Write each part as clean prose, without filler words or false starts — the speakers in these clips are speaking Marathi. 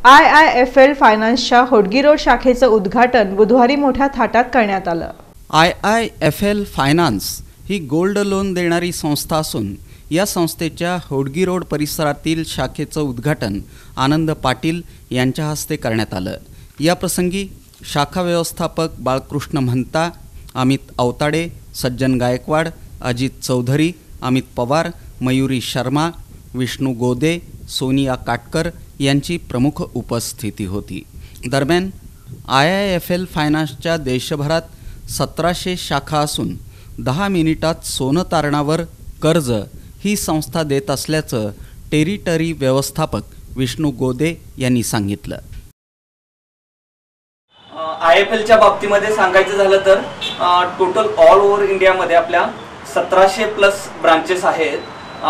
IIFL फायनान्सच्या होडगी रोड शाखेचं उद्घाटन बुधवारी मोठ्या थाटात करण्यात आलं। IIFL फायनान्स ही गोल्ड लोन देणारी संस्था असून या संस्थेच्या होडगी रोड परिसरातील शाखेचं उद्घाटन आनंद पाटील यांच्या हस्ते करण्यात आलं। या प्रसंगी शाखा व्यवस्थापक बाळकृष्ण महंता, अमित अवताडे, सज्जन गायकवाड, अजित चौधरी, अमित पवार, मयुरी शर्मा, विष्णू गोदे, सोनिया काटकर यांची प्रमुख उपस्थिती होती। दरम्यान IIFL फायनान्सच्या देशभरात 1700 शाखा असून 10 मिनिटात सोनं तारणावर कर्ज ही संस्था देत असल्याचं टेरिटरी व्यवस्थापक विष्णू गोदे यांनी सांगितलं। IIFLच्या बाबतीमध्ये सांगायचं झालं तर टोटल ऑल ओव्हर इंडियामध्ये आपल्या 1700 प्लस ब्रांचेस आहेत।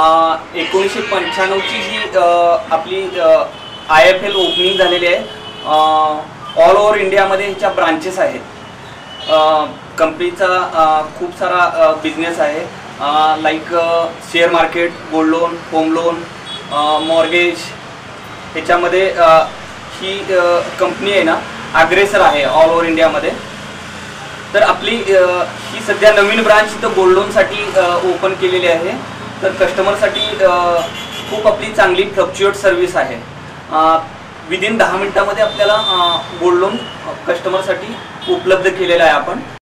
1995ची जी आपली IIFL ओपनिंग झालेली आहे। ऑल ओव्हर इंडियामध्ये ह्याच्या ब्रांचेस आहेत। कंपनीचा खूप सारा बिझनेस आहे, like share market, gold loan, home loan, mortgage. ह्याच्यामध्ये ही कंपनी आहे ना अग्रेसर आहे ऑल ओव्हर इंडियामध्ये। तर आपली ही सध्या नवीन ब्रांच इथं गोल्ड लोनसाठी ओपन केलेली आहे। तर कस्टमरसाठी खूप आपली चांगली फ्लक्च्युएट सर्व्हिस आहे। विदिन 10 मिनिटांमध्ये आपल्याला गोल्ड लोन कस्टमरसाठी उपलब्ध केलेला आहे आपण।